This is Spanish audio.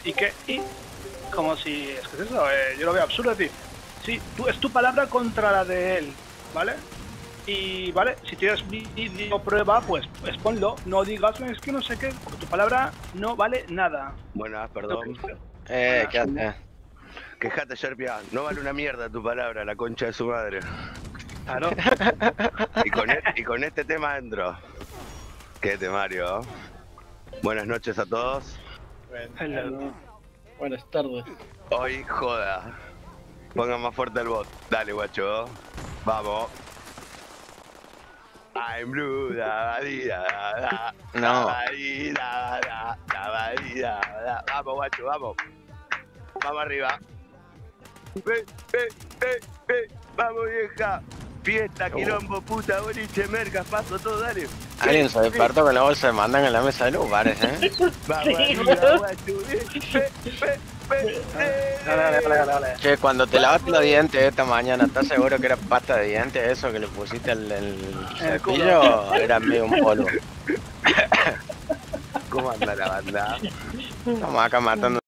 ¿Y qué? ¿Y? Como si... Es que es eso, yo lo veo absurdo, es decir, sí, es tu palabra contra la de él, ¿vale? Y, ¿vale? Si tienes vídeo prueba, pues ponlo. No digas, es que no sé qué, porque tu palabra no vale nada. Buenas, perdón. Buenas. ¿Qué haces? Quejate, Sherpia. No vale una mierda tu palabra, la concha de su madre. Claro. Y con este tema entro. Qué temario. Buenas noches a todos. Hello. Buenas tardes. Hoy joda. Pongan más fuerte el bot. Dale, guacho. Vamos. I'm blue, da, da, No. Vamos, guacho, vamos. Vamos arriba. Vamos, vieja. Fiesta, quilombo, puta, boliche, merca, paso, todo, dale. Alguien se despertó con la bolsa de mandan en la mesa de luz, parece, Vamos arriba, guacho. Dale. Che, cuando te lavaste los dientes esta mañana, ¿estás seguro que era pasta de dientes eso que le pusiste el cepillo o era medio un polvo? ¿Cómo anda la banda? Estamos acá matando